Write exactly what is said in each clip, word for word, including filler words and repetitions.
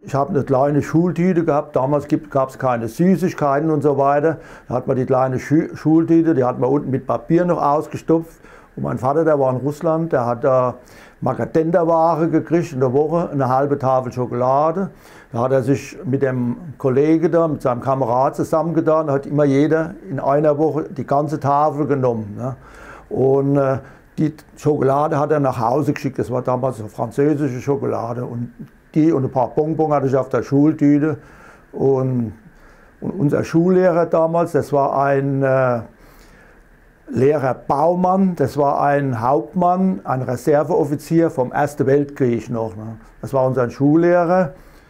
Ich habe eine kleine Schultüte gehabt, damals gab es keine Süßigkeiten und so weiter. Da hat man die kleine Schu Schultüte, die hat man unten mit Papier noch ausgestopft. Und mein Vater, der war in Russland, der hat da Markatender-Ware gekriegt in der Woche, eine halbe Tafel Schokolade. Da hat er sich mit dem Kollegen da, mit seinem Kamerad zusammengetan, da hat immer jeder in einer Woche die ganze Tafel genommen. Ne? Und äh, die Schokolade hat er nach Hause geschickt, das war damals so französische Schokolade. Und die und ein paar Bonbons hatte ich auf der Schultüte. Und, und unser Schullehrer damals, das war ein äh, Lehrer Baumann, das war ein Hauptmann, ein Reserveoffizier vom Ersten Weltkrieg noch. Ne? Das war unser Schullehrer.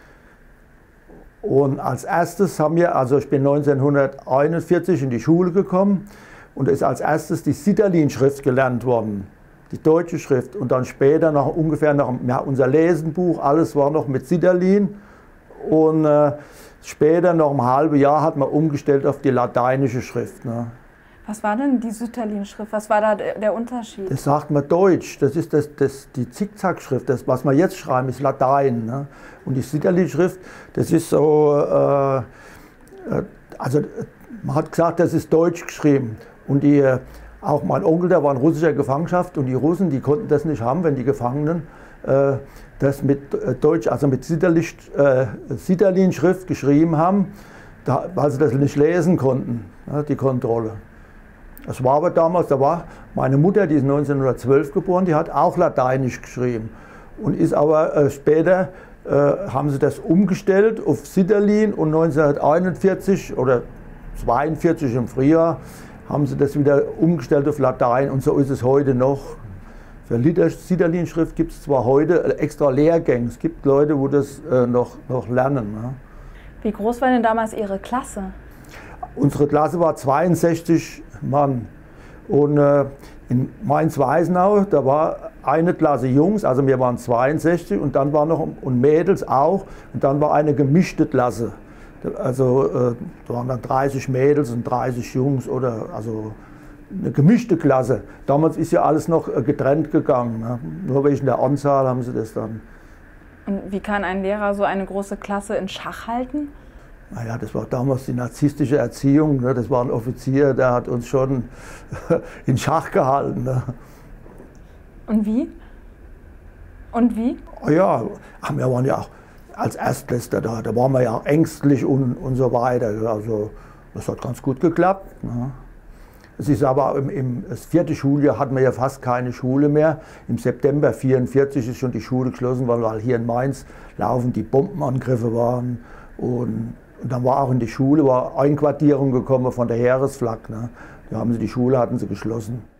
Und als erstes haben wir, also ich bin neunzehnhunderteinundvierzig in die Schule gekommen und ist als erstes die Sitterlin-Schrift gelernt worden, die deutsche Schrift. Und dann später noch ungefähr noch ja, unser Lesenbuch, alles war noch mit Sitterlin. Und äh, später, noch ein halbes Jahr, hat man umgestellt auf die lateinische Schrift. Ne? Was war denn die Sitterlin-Schrift? Was war da der Unterschied? Das sagt man Deutsch. Das ist das, das, die Zickzack-Schrift. Das, was wir jetzt schreiben, ist Latein. Ne? Und die Sitterlin-Schrift, das ist so, äh, also man hat gesagt, das ist deutsch geschrieben. Und die, auch mein Onkel, der war in russischer Gefangenschaft und die Russen, die konnten das nicht haben, wenn die Gefangenen äh, das mit Deutsch, also mit Sitterlin-Schrift geschrieben haben, da, weil sie das nicht lesen konnten, ne, die Kontrolle. Das war aber damals, da war meine Mutter, die ist neunzehnhundertzwölf geboren, die hat auch Lateinisch geschrieben. Und ist aber äh, später, äh, haben sie das umgestellt auf Sitterlin und neunzehnhunderteinundvierzig oder zweiundvierzig im Frühjahr haben sie das wieder umgestellt auf Latein und so ist es heute noch. Für Sitterlin-Schrift gibt es zwar heute extra Lehrgänge, es gibt Leute, wo das äh, noch, noch lernen. Ne? Wie groß war denn damals Ihre Klasse? Unsere Klasse war zweiundsechzig Mann. Und äh, in Mainz-Weisenau, da war eine Klasse Jungs, also wir waren zweiundsechzig und dann war noch, und Mädels auch, und dann war eine gemischte Klasse. Also äh, da waren dann dreißig Mädels und dreißig Jungs oder also eine gemischte Klasse. Damals ist ja alles noch äh, getrennt gegangen. Ne? Nur wegen der Anzahl haben sie das dann. Und wie kann ein Lehrer so eine große Klasse in Schach halten? Naja, das war damals die narzisstische Erziehung. Ne? Das war ein Offizier, der hat uns schon in Schach gehalten. Ne? Und wie? Und wie? Ja, wir waren ja auch als Erstbester da, da waren wir ja auch ängstlich und, und so weiter. Also das hat ganz gut geklappt. Ne? Es ist aber im, im das vierte Schuljahr hatten wir ja fast keine Schule mehr. Im September neunzehnhundertvierundvierzig ist schon die Schule geschlossen, weil, weil hier in Mainz laufend die Bombenangriffe waren. Und, und dann war auch in die Schule war Einquartierung gekommen von der Heeresflak. Ne? Da haben sie die Schule hatten sie geschlossen.